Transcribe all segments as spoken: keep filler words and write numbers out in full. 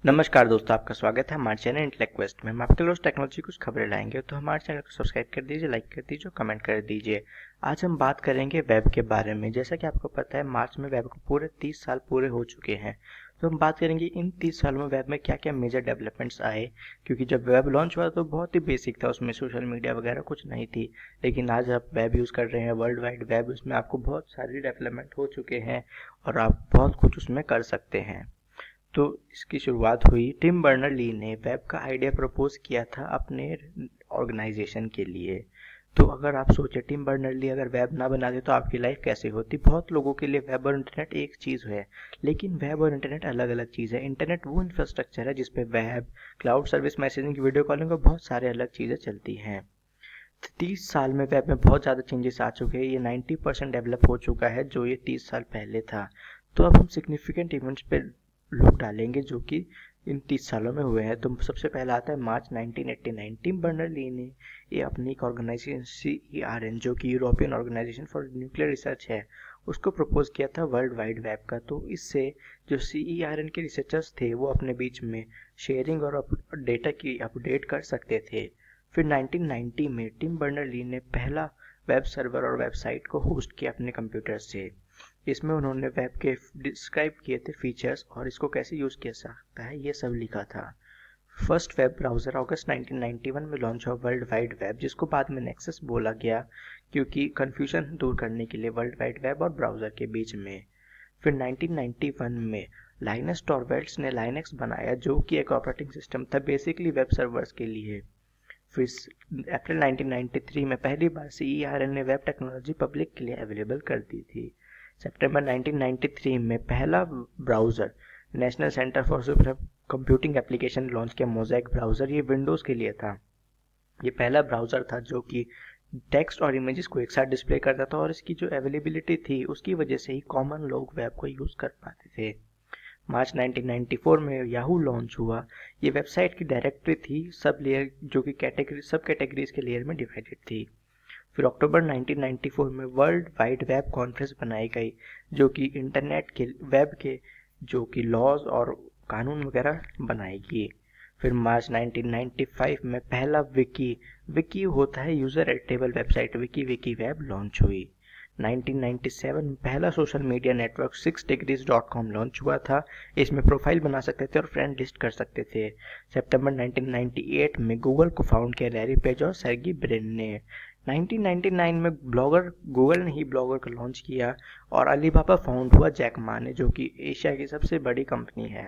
नमस्कार दोस्तों, आपका स्वागत है हमारे चैनल इंटेलेक्ट में। हम आपके लिए टेक्नोलॉजी कुछ खबरें लाएंगे, तो हमारे चैनल को सब्सक्राइब कर दीजिए, लाइक कर दीजिए और कमेंट कर दीजिए। आज हम बात करेंगे वेब के बारे में। जैसा कि आपको पता है, मार्च में वेब को पूरे तीस साल पूरे हो चुके हैं। तो हम बात करेंगे इन तीस सालों में वेब में क्या क्या मेजर डेवलपमेंट्स आए, क्योंकि जब वेब लॉन्च हुआ तो बहुत ही बेसिक था, उसमें सोशल मीडिया वगैरह कुछ नहीं थी। लेकिन आज आप वेब यूज़ कर रहे हैं, वर्ल्ड वाइड वेब, उसमें आपको बहुत सारी डेवलपमेंट हो चुके हैं और आप बहुत कुछ उसमें कर सकते हैं। तो इसकी शुरुआत हुई, टिम बर्नर ली ने वेब का आइडिया प्रपोज किया था अपने ऑर्गेनाइजेशन के लिए। तो अगर आप सोचे टिम बर्नर ली अगर वेब ना बनाते तो आपकी लाइफ कैसे होती। बहुत लोगों के लिए वेब और इंटरनेट एक चीज़ है, लेकिन वेब और इंटरनेट अलग अलग चीज़ है। इंटरनेट वो इंफ्रास्ट्रक्चर है जिसपे web, cloud service, messaging, video calling और बहुत सारे अलग चीज़ें चलती हैं। तीस साल में वेब में बहुत ज़्यादा चेंजेस आ चुके हैं। ये नाइन्टी परसेंट डेवलप हो चुका है जो ये तीस साल पहले था। तो अब हम सिग्निफिकेंट इवेंट्स पे लोग डालेंगे जो कि इन तीस सालों में हुए हैं। तो सबसे पहला आता है March nineteen eighty nine. Tim Berners Lee ने ये अपनी एक organisation C E R N, जो कि European organisation for nuclear research है, उसको प्रपोज किया था वर्ल्ड वाइड वेब का। तो इससे जो सी ई आर एन के रिसर्चर्स थे वो अपने बीच में शेयरिंग और डेटा की अपडेट कर सकते थे। फिर नाइनटीन नाइंटी में टिम बर्नर ली ने पहला वेब सर्वर और वेबसाइट को होस्ट किया अपने कंप्यूटर से। इसमें उन्होंने वेब के डिस्क्राइब किए थे फीचर्स और इसको कैसे यूज़ किया सकता है ये सब लिखा था। First web browser August nineteen ninety one में लॉन्च हुआ वर्ल्ड वाइड वेब, जिसको बाद में नेक्सस बोला गया, क्योंकि कन्फ्यूजन दूर करने के लिए वर्ल्ड वाइड वेब और ब्राउज़र के बीच में। फिर नाइनटीन नाइंटी वन में लाइनस टॉरवेल्ड्स ने लाइनक्स बनाया, जो कि एक ऑपरेटिंग सिस्टम था बेसिकली वेब सर्वर्स के लिए। फिर अप्रैल नाइनटीन नाइंटी थ्री में पहली बार सी ई आर एन ने वेब टेक्नोलॉजी पब्लिक के लिए अवेलेबल कर दी थी। सितंबर नाइनटीन नाइंटी थ्री में पहला browser national centre for super computing application launch किया, मोज़ाइक ब्राउज़र। ये विंडोज़ के लिए था। ये पहला ब्राउज़र था जो कि टेक्स्ट और इमेजेस को एक साथ डिस्प्ले करता था, और इसकी जो अवेलेबिलिटी थी उसकी वजह से ही कॉमन लोग वेब को यूज़ कर पाते थे। मार्च नाइनटीन नाइंटी फोर में याहू लॉन्च हुआ। ये वेबसाइट की डायरेक्टरी थी, सब लेयर जो कि कैटेगरी सब कैटेगरीज के लेयर में डिवाइडेड थी। फिर अक्टूबर नाइनटीन नाइंटी फोर में वर्ल्ड वाइड वेब कॉन्फ्रेंस बनाई गई, जो कि इंटरनेट के वेब के जो कि लॉज और कानून वगैरह बनाएगी। फिर मार्च नाइनटीन नाइंटी फाइव में पहला विकी विकी होता है user editable website wiki wiki web launch हुई। नाइनटीन नाइंटी सेवन में पहला social media network six degrees dot com launch हुआ था। इसमें प्रोफाइल बना सकते थे और फ्रेंड लिस्ट कर सकते थे। सितंबर नाइनटीन नाइंटी एट में गूगल को फाउंड किया लैरी पेज और सर्गी ब्रिन ने। नाइनटीन नाइंटी नाइन में ब्लॉगर गूगल ने ही ब्लॉगर को लॉन्च किया और अलीबाबा फाउंड हुआ जैक मा ने, जो कि एशिया की सबसे बड़ी कंपनी है।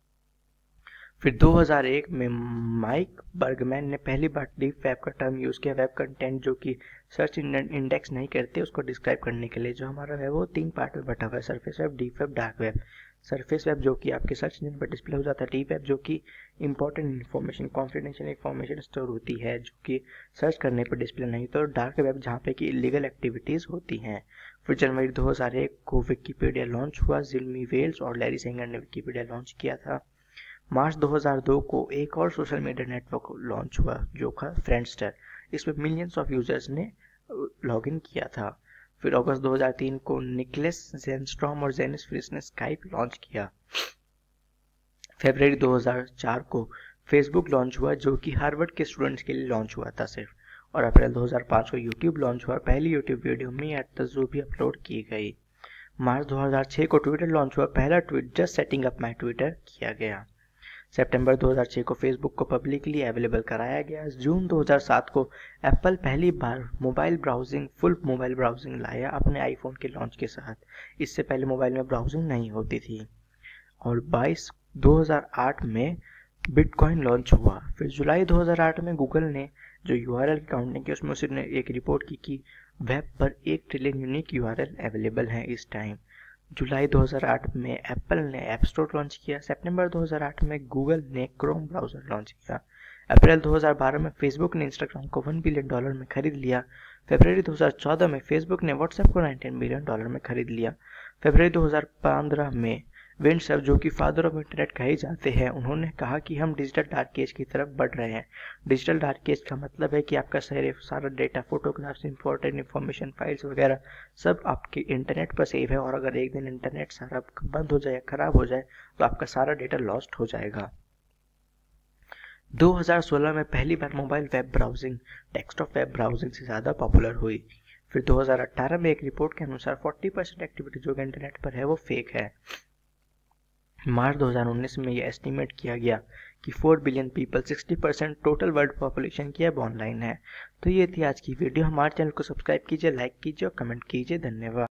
फिर दो हज़ार एक में माइक बर्गमैन ने पहली बार डीप वेब का टर्म यूज़ किया। वेब कंटेंट जो कि सर्च इंडेक्स नहीं करते उसको डिस्क्राइब करने के लिए। जो हमारा वेब वो तीन पार्ट में बटा हुआ है, surface web, deep web, dark web. Surface web जो कि आपके सर्च इंजन पर डिस्प्ले हो जाता है, डीप वेब जो कि important information, confidential information store होती है जो कि सर्च करने पर डिस्प्ले नहीं होता, और डार्क वेब जहाँ पे कि इलीगल एक्टिविटीज़ होती हैं। फिर जनवरी दो हज़ार एक को विकीपीडिया लॉन्च हुआ। जिल्मी वेल्स और लैरी सेंगर ने विकीपीडिया लॉन्च किया था। मार्च दो हज़ार दो को एक और सोशल मीडिया नेटवर्क लॉन्च हुआ जो था फ्रेंडस्टर। इसमें मिलियंस ऑफ यूजर्स ने लॉगिन किया था। फिर अगस्त दो हज़ार तीन को निकलस, जेनस्ट्रॉम और जेनिस फ्रीस ने स्काइप लॉन्च किया। फरवरी दो हज़ार चार को फेसबुक लॉन्च हुआ, जो कि हार्वर्ड के स्टूडेंट्स के लिए लॉन्च हुआ था सिर्फ। और अप्रैल दो हज़ार पाँच को यूट्यूब लॉन्च हुआ। पहली YouTube video me at the zoo भी अपलोड की गई। मार्च दो हज़ार छह को ट्विटर लॉन्च हुआ। पहला tweet just setting up my Twitter किया गया। सितंबर दो हज़ार छह को फेसबुक को पब्लिकली अवेलेबल कराया गया। जून दो हज़ार सात को एप्पल पहली बार mobile browsing full mobile browsing लाया अपने आईफोन के लॉन्च के साथ। इससे पहले मोबाइल में ब्राउजिंग नहीं होती थी। और बाईस दो हज़ार आठ में बिटकॉइन लॉन्च हुआ। फिर जुलाई दो हज़ार आठ में गूगल ने जो यूआरएल की काउंटिंग की उसमें उसने एक रिपोर्ट की कि वेब पर एक ट्रिलियन यूनिक यूआरएल अवेलेबल हैं इस टाइम। जुलाई दो हज़ार आठ में एप्पल ने ऐप स्टोर लॉन्च किया। सितंबर दो हज़ार आठ में गूगल ने क्रोम ब्राउज़र लॉन्च किया। अप्रैल दो हज़ार बारह में फेसबुक ने इंस्टाग्राम को वन बिलियन डॉलर में खरीद लिया। फरवरी दो हज़ार चौदह में फेसबुक ने व्हाट्सएप को नाइनटीन बिलियन डॉलर में खरीद लिया। फरवरी दो हज़ार पंद्रह में विंट सर्फ, जो कि फादर ऑफ इंटरनेट कहे जाते हैं, उन्होंने कहा कि हम डिजिटल डार्क एज की तरफ बढ़ रहे हैं। डिजिटल डार्क एज का मतलब है कि आपका सारे सारा data, photographs, important information, files वगैरह सब आपके इंटरनेट पर सेव है, और अगर एक दिन इंटरनेट सारा बंद हो जाए, खराब हो जाए, तो आपका सारा डेटा लॉस्ट हो जाएगा। दो हज़ार सोलह में पहली बार mobile web browsing desktop web browsing से ज़्यादा पॉपुलर हुई। फिर दो हज़ार अठारह में एक रिपोर्ट के अनुसार चालीस परसेंट एक्टिविटी जो कि इंटरनेट पर है वो फेक है। मार्च दो हज़ार उन्नीस में यह एस्टीमेट किया गया कि चार बिलियन पीपल, साठ परसेंट टोटल वर्ल्ड पॉपुलेशन की अब ऑनलाइन है। तो ये थी आज की वीडियो। हमारे चैनल को सब्सक्राइब कीजिए, लाइक कीजिए और कमेंट कीजिए। धन्यवाद।